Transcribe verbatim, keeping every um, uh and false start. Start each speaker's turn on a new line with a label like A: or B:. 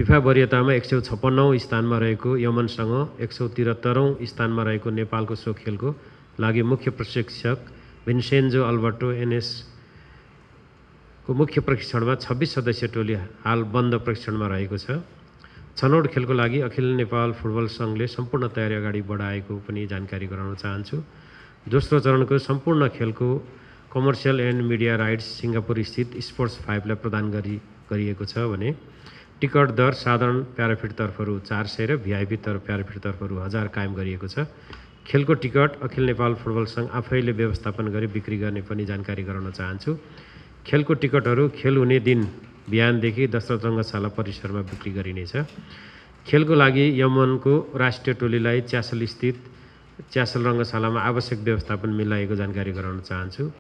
A: FIFA वरियतामा एक सौ छप्पन्नौं स्थानमा रहेको यमनसँग एक सौ त्रिहत्तरौं स्थानमा रहेको नेपालको सो खेलको लागि मुख्य प्रशिक्षक भिन्सेन्जो अल्बर्टो एनएस को मुख्य प्रशिक्षणमा छब्बीस सदस्यीय टोली हाल बन्द प्रशिक्षणमा रहेको छ। छनौट खेलको लागि अखिल नेपाल फुटबल सङ्घले सम्पूर्ण तयारी अगाडि बढाएको पनि जानकारी गराउन चाहन्छु। दोस्रो चरणको सम्पूर्ण खेलको commercial and media rights Singapore स्थित स्पोर्ट्स फाइभलाई प्रदान गरी गरिएको छ भने टिकट दर साधारण प्याराफिट तर्फहरू चार सय र भिआइपी तर प्याराफिट तर्फहरू हजार कायम गरिएको छ। खेलको टिकट अखिल नेपाल फुटबल सङ्घ आफैले व्यवस्थापन गरी बिक्री गर्ने पनि जानकारी गराउन चाहन्छु। खेलको टिकटहरू खेल हुने दिन बिहानदेखि दशरथ रङ्गशाला परिसरमा बिक्री गरिनेछ। खेलको लागि यमनको राष्ट्रिय टोलीलाई च्यासल स्थित च्यासल रङ्गशालामा आवश्यक व्यवस्थापन मिलाएको जानकारी गराउन चाहन्छु।